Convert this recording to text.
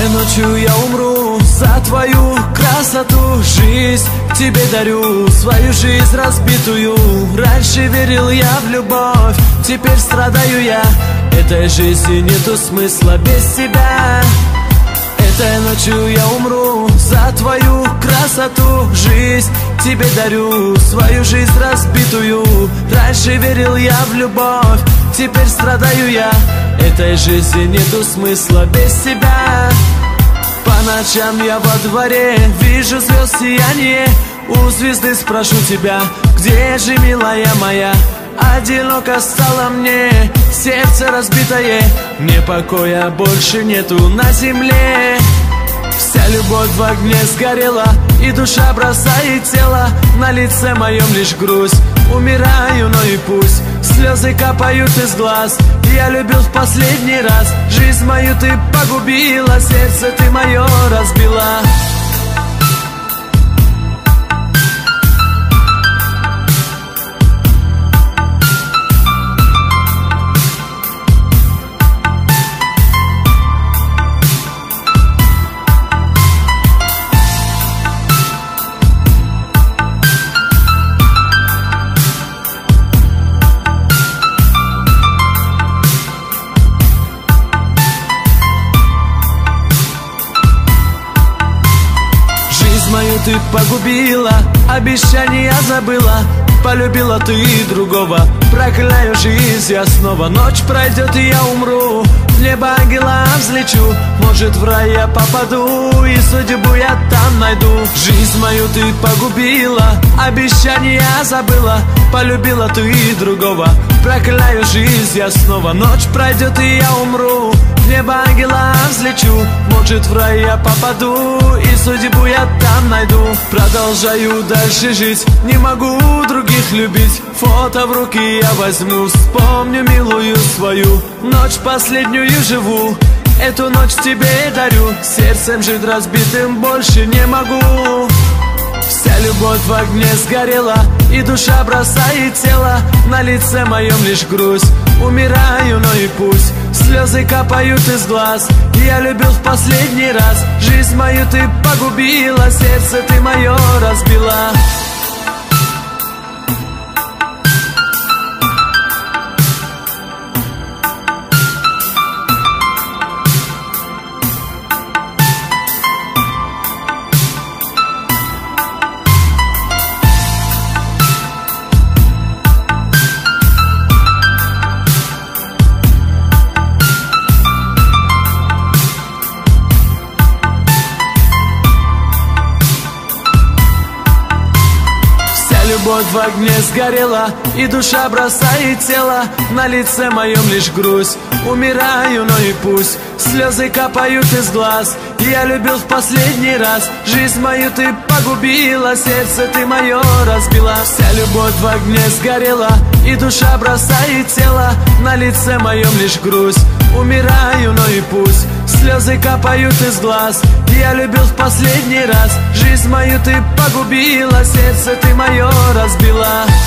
Этой ночью я умру за твою красоту. Жизнь тебе дарю, свою жизнь разбитую. Раньше верил я в любовь, теперь страдаю я. Этой жизни нету смысла без тебя. Этой ночью я умру за твою красоту. Жизнь тебе дарю, свою жизнь разбитую. Раньше верил я в любовь, теперь страдаю я. Этой жизни нету смысла без тебя. По ночам я во дворе вижу звезд сияние. У звезды спрошу тебя: где же, милая моя? Одиноко стало мне, сердце разбитое, мне покоя больше нету на земле. Вся любовь в огне сгорела, и душа бросает тело. На лице моем лишь грусть, умираю, но и пусть. Слезы капают из глаз, я любил в последний раз. Жизнь мою ты погубила, сердце ты мое разбила. Мою ты погубила, обещания забыла. Полюбила ты другого, прокляю жизнь я снова. Ночь пройдет и я умру, в небо ангела взлечу. Может в рай я попаду, и судьбу я там найду. Жизнь мою ты погубила, обещания забыла. Полюбила ты другого, прокляю жизнь я снова. Ночь пройдет и я умру, в небо ангела взлечу. Может в рай я попаду, и судьбу я там найду. Продолжаю дальше жить, не могу других любить. Фото в руки я возьму, вспомню милую свою. Ночь последнюю живу, эту ночь тебе дарю. Сердцем жить разбитым больше не могу. Вся любовь в огне сгорела, и душа бросает тело. На лице моем лишь грусть, умираю, но и пусть. Слезы капают из глаз, я любил в последний раз. Жизнь мою ты погубила, сердце ты мое разбила. Любовь в огне сгорела, и душа бросает тело. На лице моем лишь грусть, умираю, но и пусть. Слезы капают из глаз, я любил в последний раз. Жизнь мою ты погубила, сердце ты мое разбила. Вся любовь в огне сгорела, и душа бросает тело. На лице моем лишь грусть, умираю, но и пусть. Слезы капают из глаз, я любил в последний раз. Жизнь мою ты погубила, сердце ты мое разбила.